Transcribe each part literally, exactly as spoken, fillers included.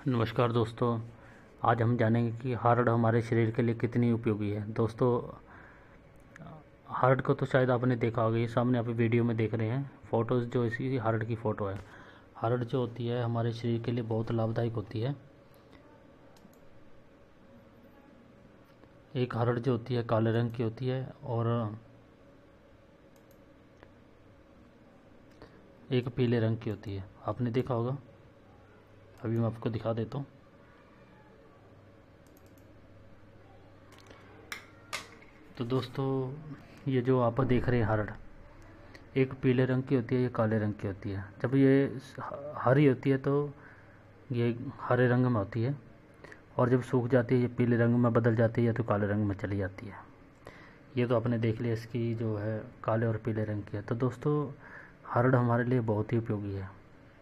नमस्कार दोस्तों, आज हम जानेंगे कि हरड़ हमारे शरीर के लिए कितनी उपयोगी है। दोस्तों, हरड़ को तो शायद आपने देखा होगा, ये सामने आप वीडियो में देख रहे हैं फ़ोटोज़, जो इसी हरड़ की फ़ोटो है। हरड़ जो होती है हमारे शरीर के लिए बहुत लाभदायक होती है। एक हरड़ जो होती है काले रंग की होती है और एक पीले रंग की होती है, आपने देखा होगा। अभी मैं आपको दिखा देता हूँ। तो दोस्तों, ये जो आप देख रहे हैं हरड़, एक पीले रंग की होती है, ये काले रंग की होती है। जब ये हरी होती है तो ये हरे रंग में होती है, और जब सूख जाती है ये पीले रंग में बदल जाती है या तो काले रंग में चली जाती है। ये तो आपने देख लिया, इसकी जो है काले और पीले रंग की है। तो दोस्तों, हरड़ हमारे लिए बहुत ही उपयोगी है।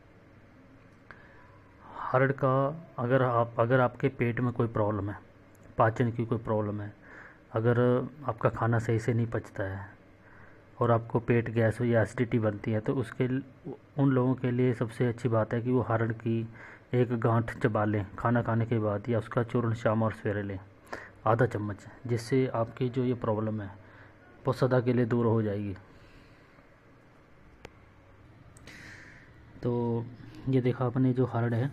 हरड़ का अगर आप अगर आपके पेट में कोई प्रॉब्लम है, पाचन की कोई प्रॉब्लम है, अगर आपका खाना सही से नहीं पचता है और आपको पेट गैस या एसिडिटी बनती है, तो उसके उन लोगों के लिए सबसे अच्छी बात है कि वो हरड़ की एक गांठ चबा लें खाना खाने के बाद, या उसका चूर्ण शाम और सवेरे लें आधा चम्मच, जिससे आपकी जो ये प्रॉब्लम है वो सदा के लिए दूर हो जाएगी। तो ये देखा आपने, जो हरड़ है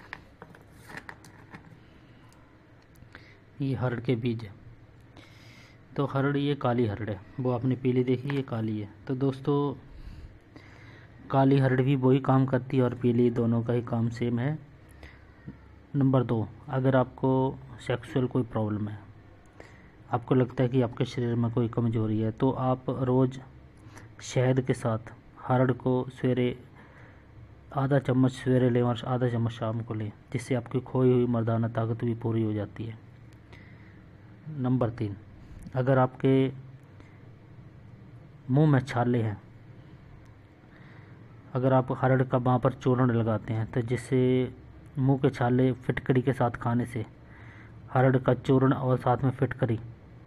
ये हरड़ के बीज है। तो हरड़, ये काली हरड़ है, वो आपने पीली देखी, ये काली है। तो दोस्तों, काली हरड़ भी वही काम करती है और पीली, दोनों का ही काम सेम है। नंबर दो, अगर आपको सेक्सुअल कोई प्रॉब्लम है, आपको लगता है कि आपके शरीर में कोई कमजोरी है, तो आप रोज़ शहद के साथ हरड़ को सवेरे आधा चम्मच सवेरे लें और आधा चम्मच शाम को लें, जिससे आपकी खोई हुई मर्दाना ताकत भी पूरी हो जाती है। नंबर तीन, अगर आपके मुंह में छाले हैं, अगर आप हरड़ का वहाँ पर चूर्ण लगाते हैं, तो जिससे मुंह के छाले फिटकरी के साथ खाने से, हरड़ का चूर्ण और साथ में फिटकरी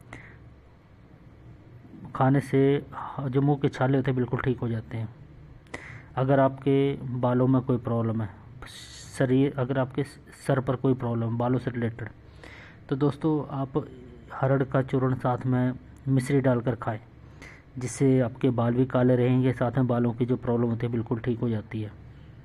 खाने से जो मुंह के छाले होते हैं बिल्कुल ठीक हो जाते हैं। अगर आपके बालों में कोई प्रॉब्लम है, शरीर अगर आपके सर पर कोई प्रॉब्लम बालों से रिलेटेड, तो दोस्तों आप हरड़ का चूर्ण साथ में मिश्री डालकर खाएं, जिससे आपके बाल भी काले रहेंगे, साथ में बालों की जो प्रॉब्लम होती है बिल्कुल ठीक हो जाती है।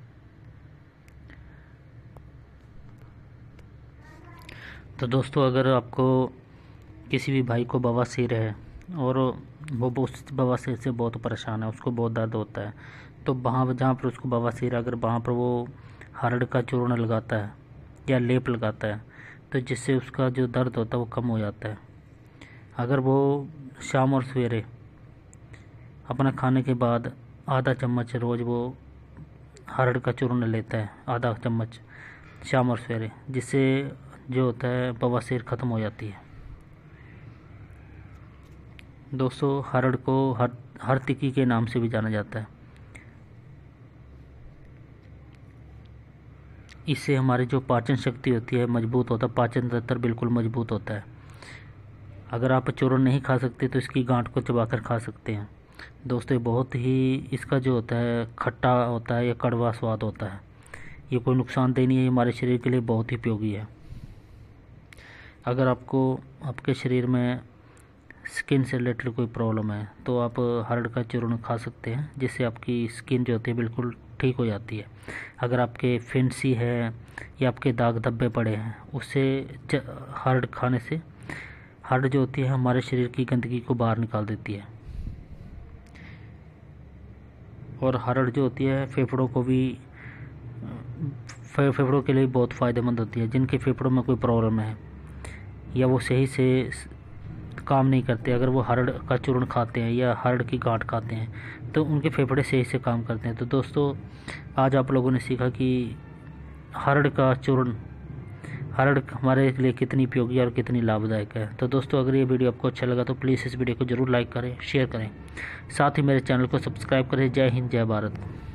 तो दोस्तों, अगर आपको किसी भी भाई को बवासीर है और वो उस बवासीर से बहुत परेशान है, उसको बहुत दर्द होता है, तो वहाँ जहाँ पर उसको बवासीर, अगर वहाँ पर वो हरड़ का चूर्ण लगाता है या लेप लगाता है, तो जिससे उसका जो दर्द होता है वो कम हो जाता है। अगर वो शाम और सवेरे अपना खाने के बाद आधा चम्मच रोज़ वो हरड़ का चूर्ण लेता है, आधा चम्मच शाम और सवेरे, जिससे जो होता है बवासीर ख़त्म हो जाती है। दोस्तों, हरड़ को हर हरतिकी के नाम से भी जाना जाता है। इससे हमारी जो पाचन शक्ति होती है मजबूत होता है, पाचन तंत्र बिल्कुल मजबूत होता है। अगर आप चूर्ण नहीं खा सकते तो इसकी गांठ को चबाकर खा सकते हैं। दोस्तों, बहुत ही इसका जो होता है खट्टा होता है या कड़वा स्वाद होता है, ये कोई नुकसानदेह नहीं है, ये हमारे शरीर के लिए बहुत ही उपयोगी है। अगर आपको आपके शरीर में स्किन से रिलेटेड कोई प्रॉब्लम है, तो आप हरड़ का चूर्ण खा सकते हैं, जिससे आपकी स्किन जो होती है बिल्कुल ठीक हो जाती है। अगर आपके फिंसी है या आपके दाग धब्बे पड़े हैं, उससे हरड़ खाने से, हरड़ जो होती है हमारे शरीर की गंदगी को बाहर निकाल देती है। और हरड़ जो होती है फेफड़ों को भी फेफड़ों के लिए बहुत फ़ायदेमंद होती है। जिनके फेफड़ों में कोई प्रॉब्लम है या वो सही से काम नहीं करते, अगर वो हरड़ का चूर्ण खाते हैं या हरड़ की गांठ खाते हैं, तो उनके फेफड़े सही से काम करते हैं। तो दोस्तों, आज आप लोगों ने सीखा कि हरड़ का चूर्ण, हरड़ हमारे लिए कितनी उपयोगी और कितनी लाभदायक है। तो दोस्तों, अगर ये वीडियो आपको अच्छा लगा तो प्लीज़ इस वीडियो को ज़रूर लाइक करें, शेयर करें, साथ ही मेरे चैनल को सब्सक्राइब करें। जय हिंद, जय भारत।